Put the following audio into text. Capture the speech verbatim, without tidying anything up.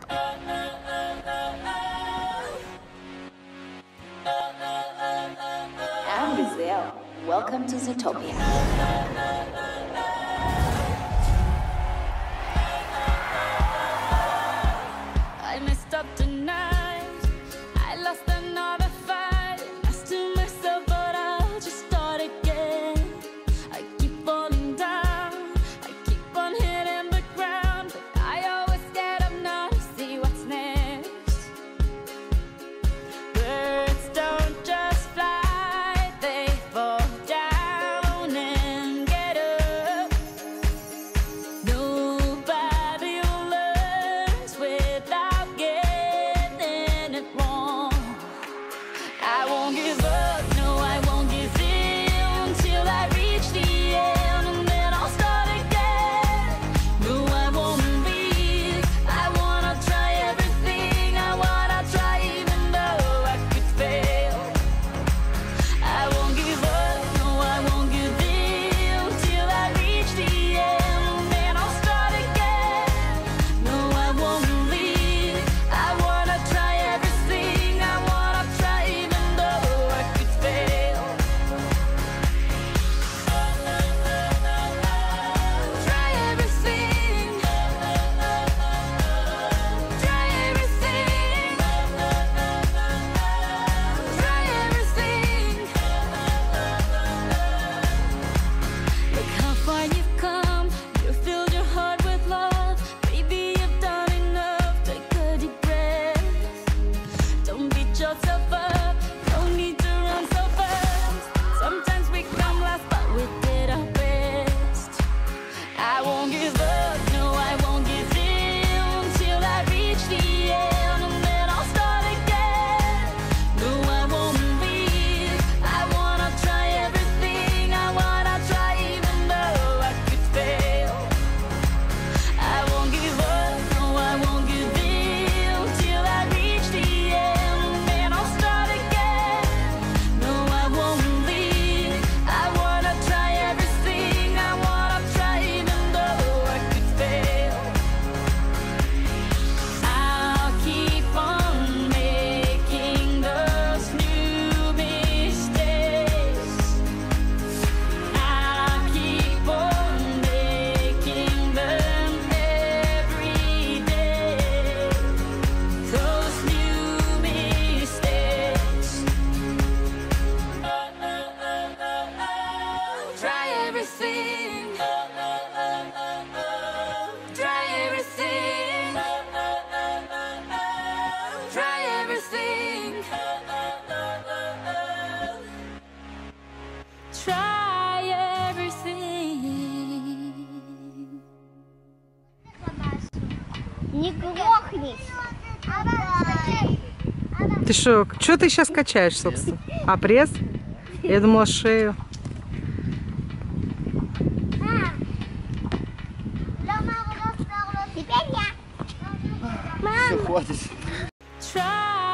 I'm Gazelle. Welcome to Zootopia. I messed up tonight. I lost another fight. I still mess up, but I'll just start again. I keep falling down. I keep on hitting the ground, but I always get up now to see what's next. Birds don't just fly, they fall down and get up. Nobody learns without getting it wrong. I won't give up, no, I won't give in till I reach the end, and then I'll start again. No, I won't leave. I wanna try everything. I wanna try even though I could fail. I won't give up, no, I won't give in till I reach the end, and then I'll start again. No, I won't leave. I wanna try everything. I wanna try even though I could fail. Try everything. Try everything. Try everything. Look how far you've come. You filled your heart with love. Baby, you've done enough. Take a deep breath. Don't beat yourself up. No need to run so fast. Sometimes we come last, but we did our best. I won't give up, no, I won't give in till I reach the end, and then I'll start again. No, I won't leave. I wanna try everything. I wanna try even though I could fail. I won't give up, no, I won't give in till I reach the end, and then I'll start again. No, I won't leave. I wanna try everything. I wanna try even though I could fail. I'll keep on making those new mistakes. I'll keep on making them every day. Those new mistakes. Try everything. Try everything. Try everything. Try everything. Не грохнись. Ты что, что ты сейчас качаешь, собственно? А пресс? Я думала шею. Теперь я. Мама. Try